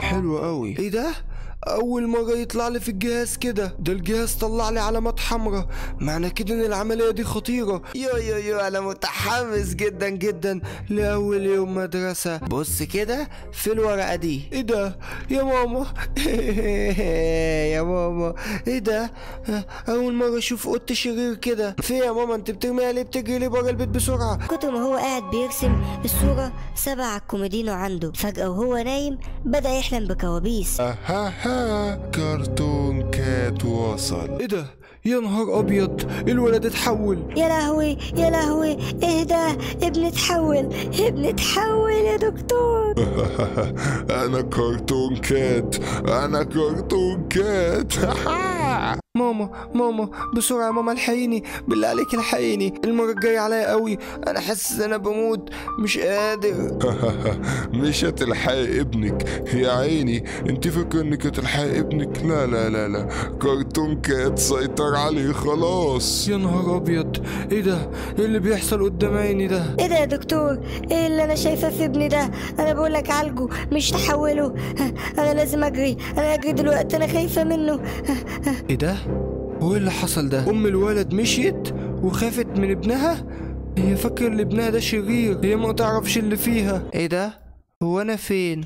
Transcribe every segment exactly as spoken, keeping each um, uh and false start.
حلو قوي. ايه ده؟ اول مرة يطلع لي في الجهاز كده. ده الجهاز طلع لي علامات حمراء، معنى كده ان العملية دي خطيرة. يو يو يو انا متحمس جدا جدا لاول يوم مدرسة. بص كده في الورقة دي. ايه ده يا ماما؟ يا ماما ايه ده؟ اول مرة اشوف قط شرير كده. في يا ماما انت بترميها ليه؟ بتجري ليه بره البيت بسرعة؟ كتر ما هو قاعد بيرسم الصورة سبع الكوميدينو عنده، فجأة وهو نايم بدأ يحلم بكوابيس. اها كرتون كات وصل. ايه ده؟ يا نهار ابيض، الولد اتحول. يا لهوي يا لهوي، ايه ده؟ ابني اتحول، ابني اتحول يا دكتور. انا كرتون كات، انا كرتون كات. ماما ماما بسرعة يا ماما الحقيني، بالله عليك الحقيني، المرة الجاية عليا قوي، انا حاسس ان انا بموت مش قادر. مش هتلحقي ابنك يا عيني، انت فاكره انك هتلحقي ابنك؟ لا لا لا لا، كرتون كات سيطر عليه خلاص. يا نهار ابيض، ايه ده؟ ايه اللي بيحصل قدام عيني ده؟ ايه ده يا دكتور؟ ايه اللي انا شايفاه في ابني ده؟ انا بقول لك عالجه مش تحوله. انا لازم اجري، انا اجري دلوقتي، انا خايفة منه. ايه ده؟ هو ايه اللي حصل ده؟ ام الولد مشيت وخافت من ابنها؟ هي فاكر ان ابنها ده شرير، هي ما تعرفش اللي فيها. ايه ده؟ هو انا فين؟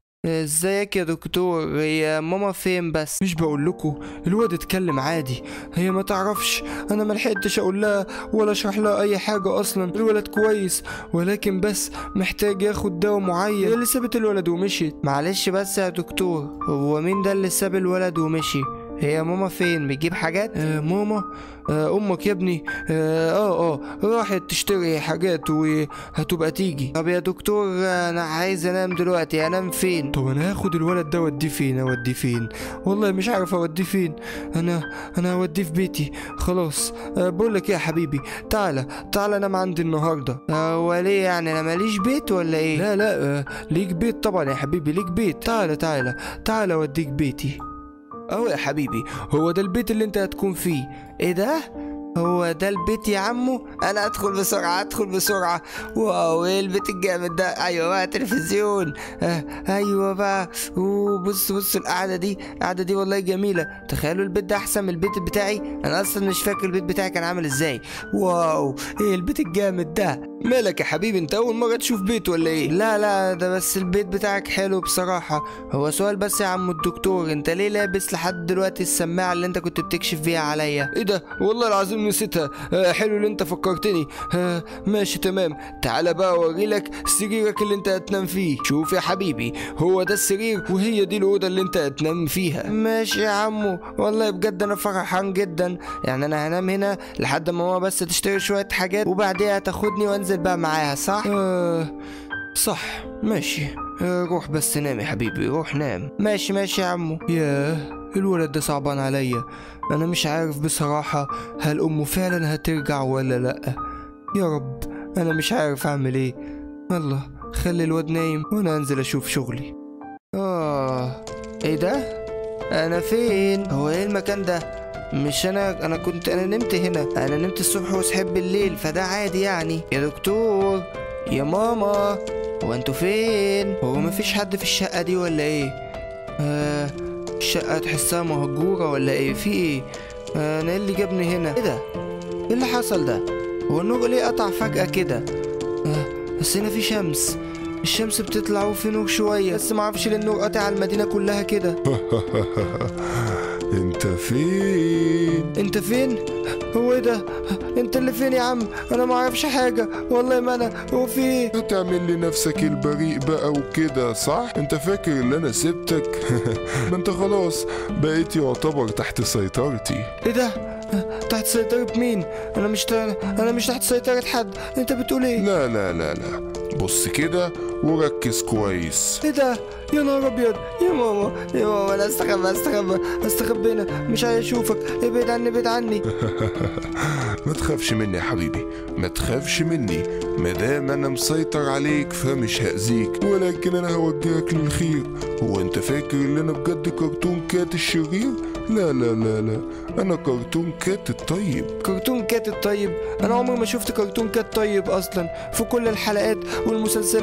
ازيك يا دكتور؟ هي ماما فين بس؟ مش بقول لكم الواد اتكلم عادي، هي ما تعرفش، انا ما لحقتش اقول لها ولا اشرح لها اي حاجه اصلا. الولد كويس ولكن بس محتاج ياخد دواء معين. هي اللي سابت الولد ومشيت. معلش بس يا دكتور، هو مين ده اللي ساب الولد ومشي؟ هي ماما فين؟ بتجيب حاجات؟ آه ماما؟ آه امك يا ابني. اه اه, آه راحت تشتري حاجات وهتبقى تيجي. طب يا دكتور انا عايز انام دلوقتي، انام فين؟ طب انا هاخد الولد ده اوديه فين؟ اوديه فين؟ والله مش عارف اوديه فين. انا انا هوديه في بيتي خلاص. آه بقول لك ايه يا حبيبي، تعالى تعالى انام عندي النهارده. هو آه ليه يعني انا ماليش بيت ولا ايه؟ لا لا آه ليك بيت طبعا يا حبيبي، ليك بيت. تعالى تعالى تعالى اوديك بيتي اهو يا حبيبي، هو ده البيت اللي انت هتكون فيه. ايه ده؟ هو ده البيت يا عمو؟ انا ادخل بسرعه ادخل بسرعه. واو ايه البيت الجامد ده. ايوه بقى تلفزيون. آه ايوه بقى. وبص بص القعده دي، القعده دي والله جميله. تخيلوا البيت ده احسن من البيت بتاعي. انا اصلا مش فاكر البيت بتاعي كان عامل ازاي. واو ايه البيت الجامد ده. مالك يا حبيبي، انت اول مره تشوف بيت ولا ايه؟ لا لا ده بس البيت بتاعك حلو بصراحه. هو سؤال بس يا عم الدكتور، انت ليه لابس لحد دلوقتي السماعه اللي انت كنت بتكشف بيها عليا؟ ايه ده؟ والله العظيم نسيتها. آه حلو اللي انت فكرتني. آه ماشي تمام. تعالى بقى اوريلك سريرك اللي انت هتنام فيه. شوف يا حبيبي، هو ده السرير وهي دي الاوضه اللي انت هتنام فيها. ماشي يا عمو، والله بجد انا فرحان جدا. يعني انا هنام هنا لحد ما ماما بس تشتري شويه حاجات وبعديها تاخدني وانزل بقى معاها، صح؟ آه صح ماشي. آه روح بس نام يا حبيبي، روح نام. ماشي ماشي يا عمو. ياه الولد ده صعبان عليا، انا مش عارف بصراحة هل امه فعلا هترجع ولا لا. يا رب انا مش عارف اعمل ايه. الله خلي الواد نايم وانا انزل اشوف شغلي. اه ايه ده؟ انا فين؟ هو ايه المكان ده؟ مش انا انا كنت انا نمت هنا، انا نمت الصبح وصحيت بالليل فده عادي يعني. يا دكتور يا ماما هو انتوا فين؟ هو مفيش حد في الشقة دي ولا ايه؟ آه الشقة تحسها مهجورة ولا ايه؟ في ايه؟ آه انا ايه اللي جابني هنا؟ ايه ده؟ ايه اللي حصل ده؟ هو النور ليه قطع فجأة كده؟ آه بس هنا في شمس، الشمس بتطلع وفي نور شوية، بس معرفش ليه النور قاطع على المدينة كلها كده. انت فين؟ انت فين؟ هو ايه ده؟ انت اللي فين يا عم؟ انا ما اعرفش حاجه والله، ما انا هو في ايه؟ هتعمل لي نفسك البريء بقى وكده صح؟ انت فاكر ان انا سبتك؟ ما انت خلاص بقيت يعتبر تحت سيطرتي. ايه ده؟ تحت سيطرة مين؟ انا مش ت... انا مش تحت سيطرة حد، انت بتقول ايه؟ لا لا لا لا بص كده وركز كويس. ايه ده؟ يا نهار ابيض، يا ماما يا ماما انا استخبى استخبى استخبى هنا، مش عايز اشوفك، ابعد عني ابعد عني. ما تخافش مني يا حبيبي، ما تخافش مني، مادام انا مسيطر عليك فمش هأذيك، ولكن انا هوجهك للخير. هو انت فاكر ان انا بجد كرتون كات الشرير؟ لا لا لا لا انا كرتون كات الطيب. كرتون كات الطيب؟ انا عمري ما شفت كرتون كات طيب اصلا. في كل الحلقات والمسلسلات والحاجات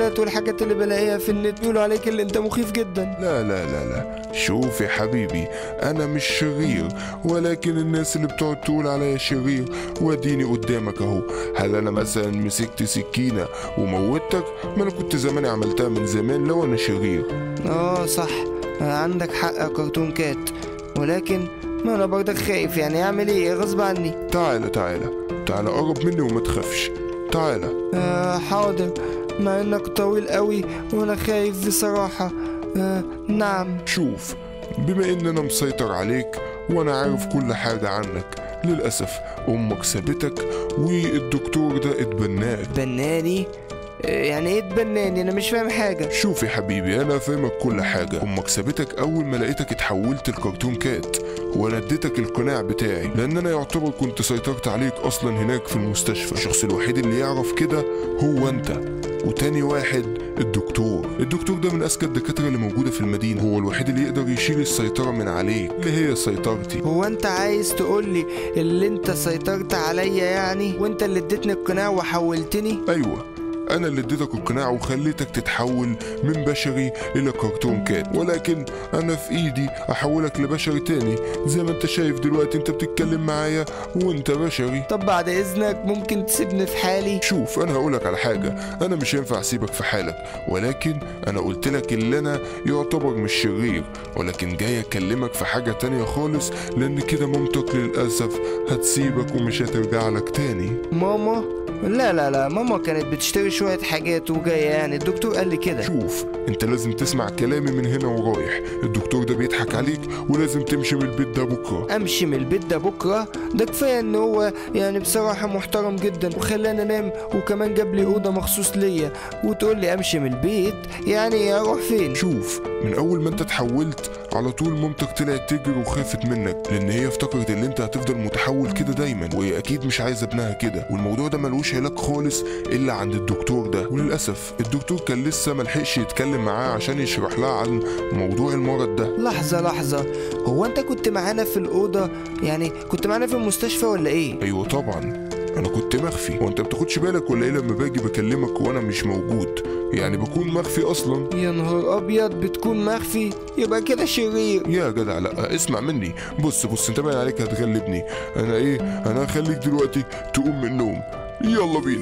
الحاجات اللي بلاقيها في النت بيقولوا عليك اللي انت مخيف جدا. لا لا لا لا، شوف يا حبيبي، انا مش شرير، ولكن الناس اللي بتقعد تقول عليا شرير واديني قدامك اهو. هل انا مثلا مسكت سكينة وموتك؟ ما انا كنت زماني عملتها من زمان لو انا شرير. اه صح، عندك حق يا كرتون كات، ولكن ما انا برضك خايف، يعني اعمل ايه غصب عني. تعالى تعالى تعالى قرب مني وما تخافش، تعالى. آه حاضر، مع انك طويل قوي وانا خايف بصراحة. آه نعم. شوف، بما ان انا مسيطر عليك وانا عارف كل حاجة عنك، للأسف امك سابتك والدكتور ده اتبناك. اتبناني؟ يعني ايه اتبناني؟ انا مش فاهم حاجة. شوف يا حبيبي، انا فاهمك كل حاجة. امك سابتك اول ما لقيتك اتحولت لكرتون كات، وانا اديتك القناع بتاعي لان انا يعتبر كنت سيطرت عليك اصلا هناك في المستشفى. الشخص الوحيد اللي يعرف كده هو انت، وتاني واحد الدكتور. الدكتور ده من اذكى الدكاترة اللي موجودة في المدينة، هو الوحيد اللي يقدر يشيل السيطرة من عليك اللي هي سيطرتي. هو انت عايز تقولي اللي انت سيطرت عليا يعني، وانت اللي اديتني القناع وحولتني؟ ايوه، انا اللي اديتك القناع وخليتك تتحول من بشري الى كرتون كات، ولكن انا في ايدي احولك لبشري تاني. زي ما انت شايف دلوقتي انت بتتكلم معايا وانت بشري. طب بعد اذنك ممكن تسيبني في حالي؟ شوف، انا هقولك على حاجة، انا مش هينفع اسيبك في حالك، ولكن انا قلت لك اللي انا يعتبر مش شرير، ولكن جاي اكلمك في حاجة تانية خالص، لان كده مامتك للاسف هتسيبك ومش هترجع لك تاني. ماما؟ لا لا لا، ماما كانت بتشتري شوية حاجات وجاية، يعني الدكتور قال لي كده. شوف، انت لازم تسمع كلامي من هنا ورايح، الدكتور ده بيضحك عليك ولازم تمشي من البيت ده بكرة. امشي من البيت ده بكرة؟ ده كفاية ان هو يعني بصراحة محترم جدا وخلاني انام، وكمان جاب لي اوضة مخصوص ليا، وتقول لي امشي من البيت؟ يعني اروح فين؟ شوف، من اول ما انت اتحولت على طول مامتك طلعت تجري وخافت منك، لان هي افتكرت ان انت هتفضل متحول كده دايما، وهي اكيد مش عايزه ابنها كده، والموضوع ده ملوش علاج خالص الا عند الدكتور ده. وللاسف الدكتور كان لسه ملحقش يتكلم معاه عشان يشرح لها عن موضوع المرض ده. لحظه لحظه، هو انت كنت معانا في الاوضه؟ يعني كنت معانا في المستشفى ولا ايه؟ ايوه طبعا، انا كنت مخفي. وانت بتاخدش بالك ولا ايه لما باجي بكلمك وانا مش موجود؟ يعني بكون مخفي اصلا. يا نهار ابيض، بتكون مخفي؟ يبقى كده شرير. يا جدع لا، اسمع مني، بص بص، انت باين عليك هتغلبني. انا ايه، انا هخليك دلوقتي تقوم من النوم، يلا بينا.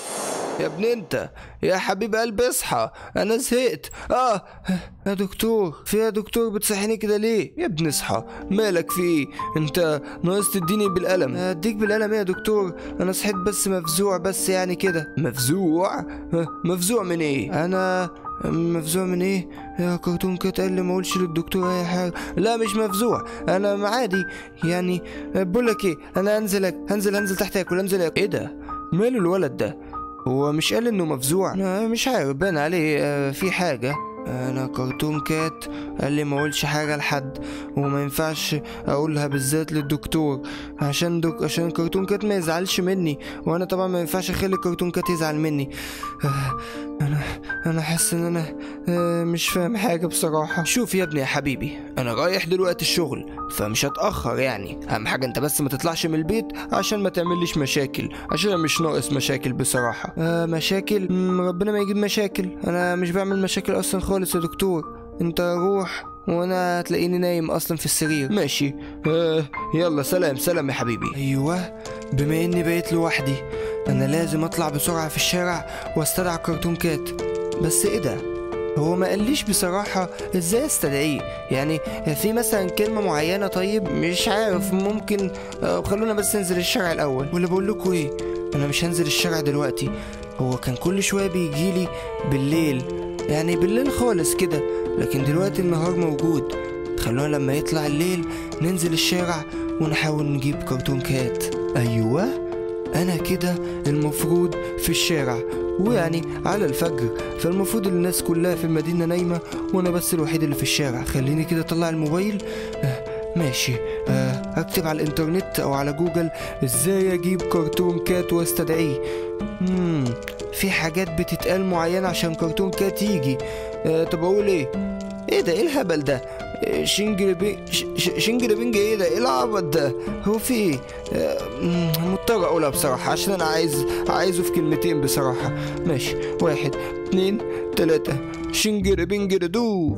يا ابني انت، يا حبيب قلبي اصحى، انا زهقت. اه يا دكتور، في يا دكتور بتصحيني كده ليه؟ يا ابني اصحى، مالك في ايه؟ انت ناقص تديني بالقلم. اديك بالقلم ايه يا دكتور؟ انا صحيت بس مفزوع بس يعني كده. مفزوع؟ مفزوع من ايه؟ انا مفزوع من ايه؟ يا كرتون كات قال لي ما اقولش للدكتور اي حاجه. لا مش مفزوع، انا عادي يعني. بقول لك ايه، انا هنزل هنزل هنزل تحت اكل، انزل اكل. ايه ده؟ ماله الولد ده؟ هو مش قال انه مفزوع؟ مش عارف، بان عليه آه في حاجه. انا كرتون كات قال لي ما اقولش حاجه لحد، وما ينفعش اقولها بالذات للدكتور عشان دك... عشان كرتون كات ما يزعلش مني، وانا طبعا ما ينفعش اخلي كرتون كات يزعل مني. آه انا انا حاسس ان انا آه مش فاهم حاجه بصراحه. شوف يا ابني يا حبيبي، انا رايح دلوقتي الشغل فمش هتاخر، يعني اهم حاجه انت بس ما تطلعش من البيت عشان ما تعمليش مشاكل، عشان انا مش ناقص مشاكل بصراحه. آه مشاكل؟ ربنا ما يجيب مشاكل، انا مش بعمل مشاكل اصلا خالص يا دكتور. انت روح وانا هتلاقيني نايم اصلا في السرير. ماشي، آه يلا سلام سلام يا حبيبي. ايوه، بما اني بقيت لوحدي انا لازم اطلع بسرعه في الشارع واستدعى كرتون كات. بس ايه ده؟ هو ما قاليش بصراحة ازاي استدعيه، يعني في مثلا كلمة معينة؟ طيب مش عارف، ممكن آه خلونا بس ننزل الشارع الاول. ولا بقول لكم ايه، انا مش هنزل الشارع دلوقتي. هو كان كل شوية بيجيلي بالليل، يعني بالليل خالص كده، لكن دلوقتي النهار موجود. خلونا لما يطلع الليل ننزل الشارع ونحاول نجيب كرتون كات. ايوه، انا كده المفروض في الشارع، ويعني على الفجر، فالمفروض الناس كلها في المدينة نايمة وانا بس الوحيد اللي في الشارع. خليني كده اطلع الموبايل. آه ماشي، آه اكتب على الانترنت او على جوجل ازاي اجيب كرتون كات واستدعيه. مم في حاجات بتتقال معينة عشان كرتون كات يجي. آه طب اقول ايه؟ ايه ده؟ ايه الهبل ده؟ شينجربينج شينجربينج ايه ده؟ ايه العبط ده؟ هو في ايه؟ آه مضطر اقولها بصراحة عشان انا عايز عايزه في كلمتين بصراحة. ماشي، واحد اتنين تلاتة شنجر بنجر دو.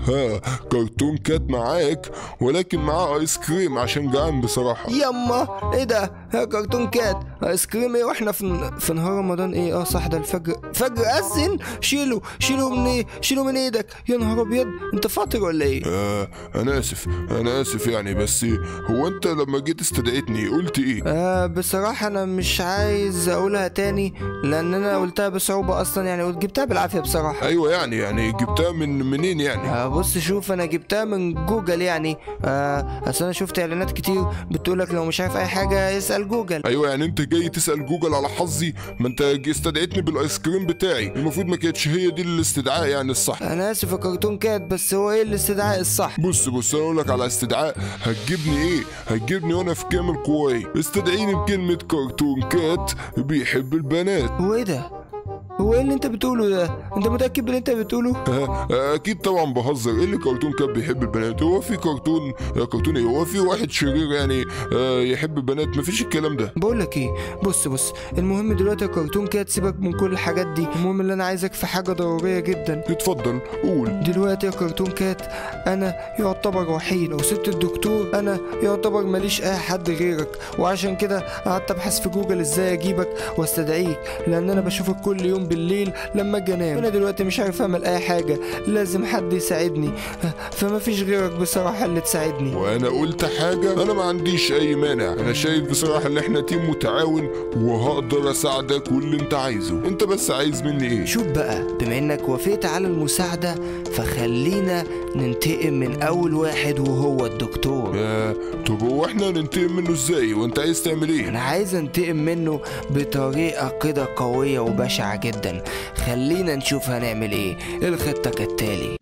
كرتون كات معاك، ولكن معاه ايس كريم عشان جعان بصراحة. يما ايه ده؟ يا كرتون كات ايس كريم ايه واحنا في في نهار رمضان؟ ايه اه صح ده الفجر، فجر اذن. شيله شيله من ايه شيله من ايدك. يا نهار ابيض انت فاطر ولا ايه؟ آه انا اسف انا اسف يعني، بس هو انت لما جيت استدعيتني قلت ايه؟ آه بصراحة انا مش عايز اقولها تاني لان انا قلتها بصعوبة اصلا يعني، جبتها بالعافية بصراحة. ايوه يعني يعني جبتها من منين يعني؟ آه بص شوف انا جبتها من جوجل يعني. آه اصل انا شفت اعلانات كتير بتقولك لو مش عارف اي حاجة اسأل جوجل. ايوه يعني انت جاي تسأل جوجل على حظي؟ ما انت جي استدعيتني بالايس كريم بتاعي، المفروض ما كانتش هي دي الاستدعاء يعني الصح. انا اسف يا كرتون كات بس هو ايه الاستدعاء الصح؟ بص بص انا اقول لك على استدعاء هتجيبني ايه، هتجيبني وانا في كامل قواي. استدعيني بكلمة كرتون كات بيحب البنات. هو ايه ده؟ هو ايه اللي انت بتقوله ده؟ انت متأكد باللي انت بتقوله؟ اكيد طبعا بهزر. ايه اللي كرتون كات بيحب البنات؟ هو في كرتون كرتون ايه؟ هو في واحد شرير يعني يحب البنات؟ مفيش الكلام ده. بقول لك ايه، بص بص المهم دلوقتي يا كرتون كات سيبك من كل الحاجات دي، المهم اللي انا عايزك في حاجة ضرورية جدا. اتفضل قول. دلوقتي يا كرتون كات انا يعتبر وحيد، لو سبت الدكتور انا يعتبر ماليش اي حد غيرك، وعشان كده قعدت ابحث في جوجل ازاي اجيبك واستدعيك، لان انا بشوفك كل يوم بالليل لما اجي انام. انا دلوقتي مش عارف اعمل اي حاجه، لازم حد يساعدني، فما فيش غيرك بصراحه اللي تساعدني. وانا قلت حاجه؟ انا ما عنديش اي مانع، انا شايف بصراحه ان احنا تيم متعاون وهقدر اساعدك واللي انت عايزه. انت بس عايز مني ايه؟ شوف بقى، بما انك وافقت على المساعده فخلينا ننتقم من اول واحد وهو الدكتور. يا طب هو احنا ننتقم منه ازاي وانت عايز تعمل ايه؟ انا عايز انتقم منه بطريقه كده قويه وبشعه جدا، خلينا نشوف هنعمل ايه. الخطه كالتالي.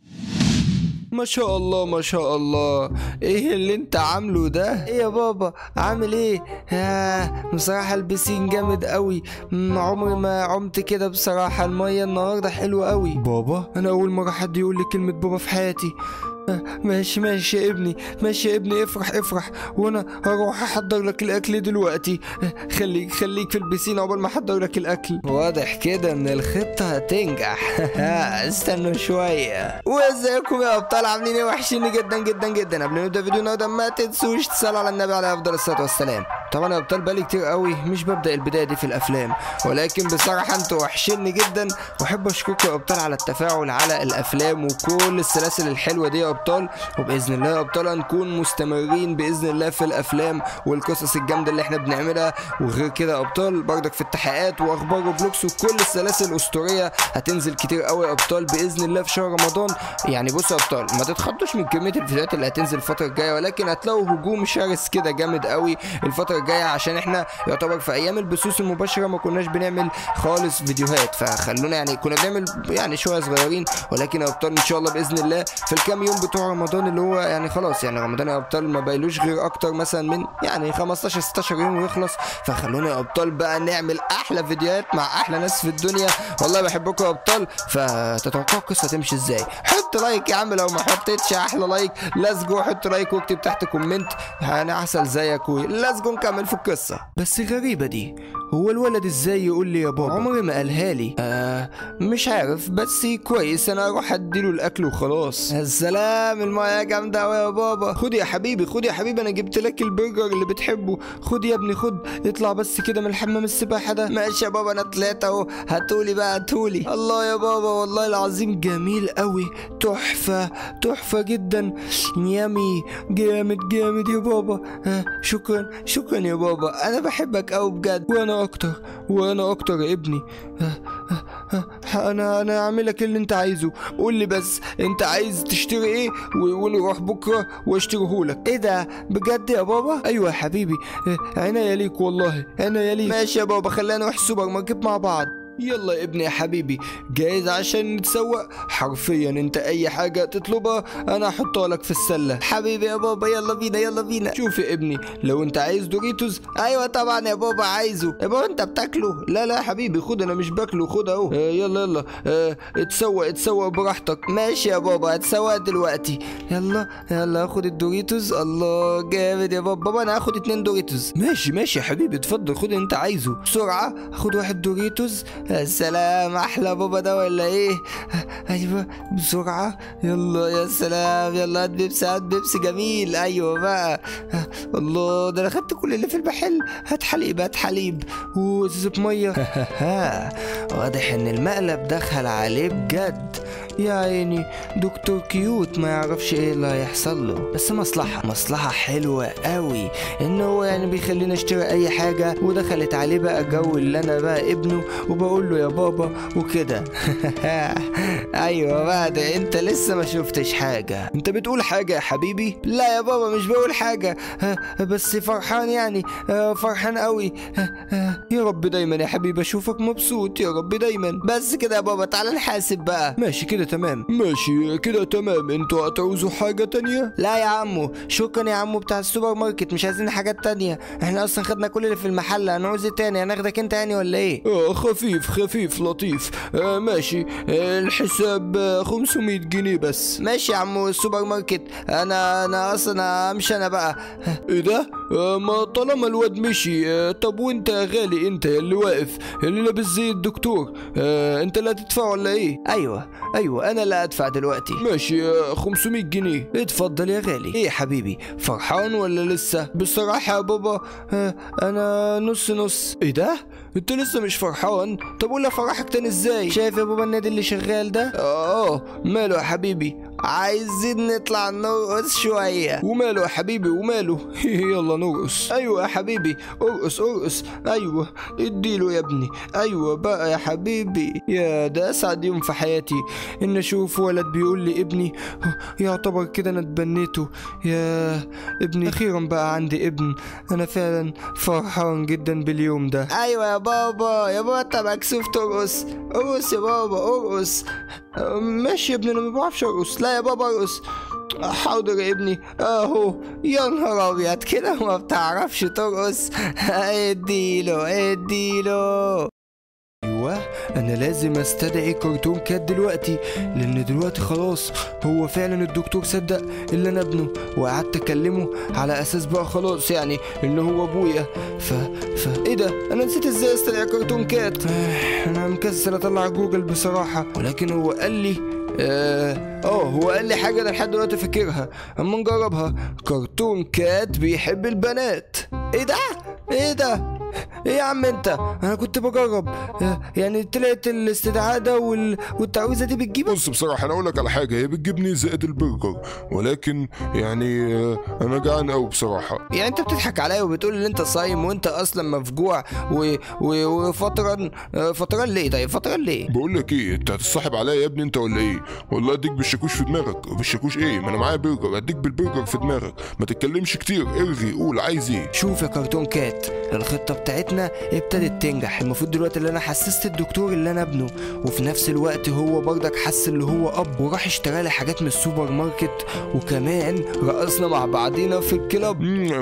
ما شاء الله ما شاء الله، ايه اللي انت عامله ده؟ ايه يا بابا عامل ايه؟ آه بصراحة البسين جامد قوي، عمري ما عمت كده بصراحة، المية النهاردة حلوة قوي. بابا انا اول مرة حد يقول لي كلمة بابا في حياتي. آه ماشي ماشي يا ابني ماشي يا ابني، افرح افرح، وانا هروح احضر لك الاكل دلوقتي. آه خليك خليك في البسين عقبال ما احضر لك الاكل. واضح كده ان الخطة هتنجح. استنوا شوية. وازيكم يا ابطال، عاملين ايه؟ وحشيني جدا جدا جدا. قبل ما نبدا فيديو النهارده ما تنسوش تصلوا على النبي عليه افضل الصلاه والسلام. طبعا يا ابطال بقالي كتير قوي مش ببدا البدايه دي في الافلام، ولكن بصراحه انتوا وحشيني جدا، واحب اشكركم يا ابطال على التفاعل على الافلام وكل السلاسل الحلوه دي يا ابطال، وباذن الله يا ابطال هنكون مستمرين باذن الله في الافلام والقصص الجامده اللي احنا بنعملها. وغير كده يا ابطال بردك في التحقيقات واخبار وفلوكس وكل السلاسل الاسطوريه هتنزل كتير قوي يا ابطال باذن الله في شهر رمضان. يعني بصوا يا ابطال ما تتخضوش من كميه الفيديوهات اللي هتنزل الفتره الجايه، ولكن هتلاقوا هجوم شرس كده جامد قوي الفتره الجايه، عشان احنا يعتبر في ايام البثوث المباشره ما كناش بنعمل خالص فيديوهات، فخلونا يعني كنا بنعمل يعني شويه صغيرين، ولكن يا ابطال ان شاء الله باذن الله في الكام يوم بتوع رمضان اللي هو يعني خلاص يعني رمضان يا ابطال ما بايلوش غير اكتر مثلا من يعني خمستاشر ستاشر يوم ويخلص، فخلونا يا ابطال بقى نعمل احلى فيديوهات مع احلى ناس في الدنيا. والله بحبكم يا ابطال، فتتوقعوا القصه تمشي ازاي؟ حط لايك يا عم، لو ما حطيتش احلى لايك ليتس جو، حط لايك واكتب تحت كومنت، انا عسل زيك وليتس جو نكمل في القصه. بس غريبه دي، هو الولد ازاي يقول لي يا بابا؟ عمري ما قالها لي. آه مش عارف بس كويس، انا اروح اديله الاكل وخلاص. السلام، المايه جامده قوي يا بابا. خد يا حبيبي خد يا حبيبي، انا جبت لك البرجر اللي بتحبه، خد يا ابني خد، اطلع بس كده من الحمام السباحه ده. ماشي يا بابا انا طلعت اهو، هاتولي بقى هاتولي. الله يا بابا والله العظيم جميل قوي، تحفه تحفه جدا، يامي جامد جامد يا بابا. آه شكرا شكرا يا بابا، انا بحبك قوي بجد، وانا اكتر وانا اكتر يا ابني. آه آه آه انا انا اعمل لك اللي انت عايزه، قول لي بس انت عايز تشتري ايه ونروح بكره واشتريهولك. ايه ده بجد يا بابا؟ ايوه يا حبيبي، آه عناية ليك والله عناية ليك. ماشي يا بابا خلينا نروح السوبر ماركت مع بعض. يلا يا ابني يا حبيبي، جاهز عشان نتسوق؟ حرفيا انت اي حاجة تطلبها انا هحطها لك في السلة. حبيبي يا بابا يلا بينا يلا بينا. شوف يا ابني لو انت عايز دوريتوز، ايوه طبعا يا بابا عايزه. يا بابا انت بتاكله؟ لا لا يا حبيبي خد، انا مش باكله، خد اهو. آه يلا يلا آه اتسوق اتسوق براحتك. ماشي يا بابا اتسوق دلوقتي. يلا يلا خد الدوريتوز. الله جامد يا بابا. بابا انا هاخد اتنين دوريتوز. ماشي ماشي يا حبيبي اتفضل خد اللي انت عايزه بسرعة. خد واحد دوريتوز. يا سلام، احلى بابا ده ولا ايه؟ ايوه بسرعه، يلا يا سلام، يلا هات بيبسي هات بيبسي جميل. ايوه بقى، الله ده انا خدت كل اللي في المحل. هات حليب هات حليب وازازه ميه. واضح ان المقلب دخل عليه بجد. يا عيني دكتور كيوت ما يعرفش ايه اللي هيحصل له، بس مصلحة مصلحة حلوة قوي ان هو يعني بيخلينا اشتري اي حاجة، ودخلت عليه بقى جو اللي انا بقى ابنه وبقول له يا بابا وكده. ايوه بقى، ده انت لسه ما شفتش حاجة. انت بتقول حاجة يا حبيبي؟ لا يا بابا مش بقول حاجة، بس فرحان يعني، فرحان قوي. يا رب دايما يا حبيبي اشوفك مبسوط، يا رب دايما. بس كده يا بابا، تعالى نحاسب بقى. ماشي كده تمام، ماشي كده تمام. انتوا هتعوزوا حاجة تانية؟ لا يا عمو شكرا يا عمو بتاع السوبر ماركت، مش عايزين حاجات تانية، احنا اصلا خدنا كل اللي في المحل، هنعوز ايه تاني؟ هناخدك انت يعني ولا ايه؟ اه خفيف خفيف لطيف. آه ماشي، آه الحساب آه خمسمية جنيه بس. ماشي يا عمو السوبر ماركت، انا انا اصلا امشي انا بقى. ايه ده؟ آه ما طالما الواد مشي، آه طب وانت يا غالي، انت اللي واقف اللي لابس زي الدكتور، آه انت اللي هتدفع ولا ايه؟ ايوه ايوه انا اللي ادفع دلوقتي. ماشي آه خمسمية جنيه. اتفضل يا غالي. ايه يا حبيبي فرحان ولا لسه؟ بصراحة يا بابا آه انا نص نص. ايه ده؟ انت لسه مش فرحان؟ طب ولا فرحك تاني ازاي؟ شايف يا بابا النادي اللي شغال ده؟ اه ماله يا حبيبي؟ عايزين نطلع نرقص شوية. وماله يا حبيبي وماله؟ يلا نرقص. ايوه يا حبيبي ارقص ارقص. ايوه اديله يا ابني. ايوه بقى يا حبيبي. يا ده اسعد يوم في حياتي ان اشوف ولد بيقول لي ابني، يعتبر كده انا اتبنيته. يا ابني اخيرا بقى عندي ابن. انا فعلا فرحان جدا باليوم ده. ايوه يا بابا، يا بابا انت مكسوف ترقص. ارقص يا بابا ارقص. ماشي يا ابني، انا ما بعرفش ارقص. لا يا بابا ارقص. حاضر يا ابني اهو. يا نهار ابيض كده ما بتعرفش ترقص. اديله اديله. ايوه انا لازم استدعي كرتون كات دلوقتي، لان دلوقتي خلاص هو فعلا الدكتور صدق اللي انا ابنه، وقعدت اكلمه على اساس بقى خلاص يعني ان هو ابويا. ف ف ايه ده؟ انا نسيت ازاي استدعي كرتون كات. انا مكسل اطلع جوجل بصراحه، ولكن هو قال لي اه أوه هو قال لي حاجه انا لحد دلوقتي فاكرها، اما نجربها. كرتون كات بيحب البنات. ايه ده؟ ايه ده؟ ايه يا عم انت؟ انا كنت بجرب يعني طلعت الاستدعاء ده وال... والتعويذه دي بتجيب. بص بصراحه انا اقول لك على حاجه، هي بتجيبني زائد البرجر، ولكن يعني انا جعان قوي بصراحه. يعني انت بتضحك عليا وبتقول ان انت صايم وانت اصلا مفجوع و... و... وفطران فطران ليه؟ طيب فطران ليه؟ بقول لك ايه، انت هتصاحب عليا يا ابني انت ولا ايه؟ والله اديك بالشاكوش في دماغك. بالشاكوش ايه؟ ما انا معايا برجر، اديك بالبرجر في دماغك. ما تتكلمش كتير، ارغي قول عايز ايه. شوف يا كرتون كات، الخطه بتاعتنا ابتدت تنجح. المفروض دلوقتي اللي انا حسست الدكتور اللي انا ابنه، وفي نفس الوقت هو برضك حس اللي هو اب، وراح اشترى لي حاجات من السوبر ماركت، وكمان رقصنا مع بعضينا في الكلاب.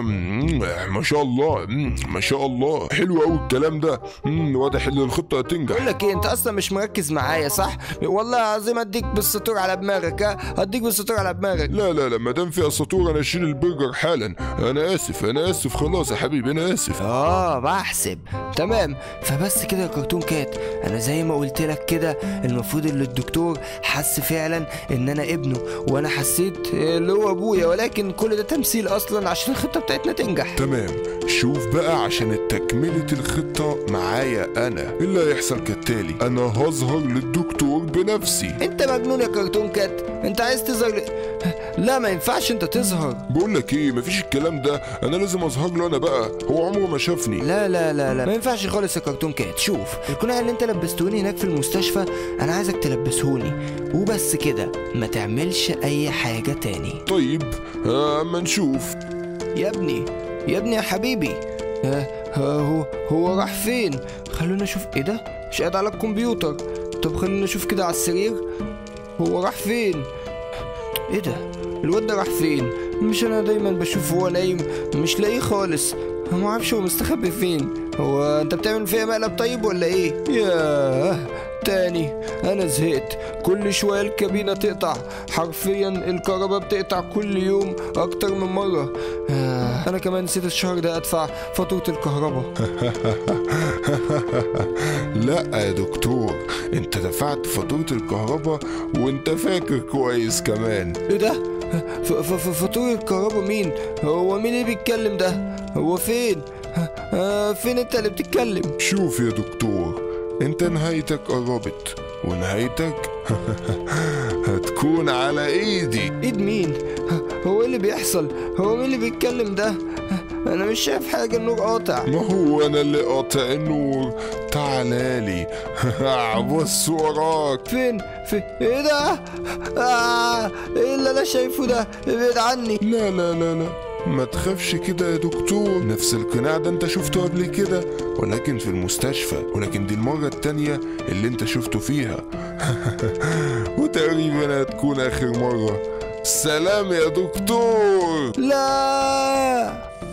ما شاء الله ما شاء الله، حلو قوي الكلام ده. واضح ان الخطه هتنجح. بقول لك ايه، انت اصلا مش مركز معايا صح؟ والله العظيم اديك بالسطور على دماغك. ها اديك بالسطور على دماغك. لا لا لا، ما دام فيها سطور انا اشيل البرجر حالا. انا اسف انا اسف خلاص يا حبيبي انا اسف. اه بحسب تمام. فبس كده يا كرتون كات، انا زي ما قلت لك كده المفروض ان الدكتور حس فعلا ان انا ابنه، وانا حسيت اللي هو ابويا، ولكن كل ده تمثيل اصلا عشان الخطه بتاعتنا تنجح. تمام. شوف بقى عشان تكمله الخطه معايا انا اللي هيحصل كالتالي، انا هظهر للدكتور بنفسي. انت مجنون يا كرتون كات، انت عايز تظهر ل... لا ما ينفعش انت تظهر. بقول لك ايه، مفيش الكلام ده، انا لازم اظهر له انا بقى، هو عمره ما شافني. لا لا لا لا ما ينفعش خالص يا كرتون كات. شوف القناع اللي انت لبستهوني هناك في المستشفى انا عايزك تلبسهوني وبس كده، ما تعملش اي حاجه تاني. طيب اما نشوف. يا ابني يا ابني يا حبيبي، ها هو هو راح فين؟ خلونا نشوف. ايه ده؟ مش قاعد على الكمبيوتر. طب خلونا نشوف كده على السرير، هو راح فين؟ ايه ده؟ الواد ده راح فين؟ مش انا دايما بشوفه هو نايم مش لاقيه خالص، ما اعرفش هو مستخبي فين. هو انت بتعمل فيها مقلب طيب ولا ايه؟ ياه تاني، انا زهقت. كل شويه الكابينه تقطع، حرفيا الكهرباء بتقطع كل يوم اكتر من مره. آه. انا كمان نسيت الشهر ده ادفع فاتوره الكهرباء. لا يا دكتور، انت دفعت فاتورة الكهرباء وانت فاكر كويس كمان. ايه ده؟ ف- ف- ف- فاتوره الكهرباء مين؟ هو مين اللي بيتكلم ده؟ هو فين؟ آه فين انت اللي بتتكلم؟ شوف يا دكتور، انت نهايتك قربت، ونهايتك هتكون على ايدي. ايد مين؟ هو ايه اللي بيحصل؟ هو مين اللي بيتكلم ده؟ انا مش شايف حاجه، النور قاطع. ما هو انا اللي قاطع النور. تعالالي بص وراك. فين؟ في ايه ده؟ آه ايه اللي انا شايفه ده؟ ابعد عني. لا لا لا لا، ما تخافش كده يا دكتور. نفس القناع ده انت شفته قبل كده، ولكن في المستشفى، ولكن دي المرة التانية اللي انت شفته فيها. وتقريبا هتكون اخر مرة. سلام يا دكتور. لا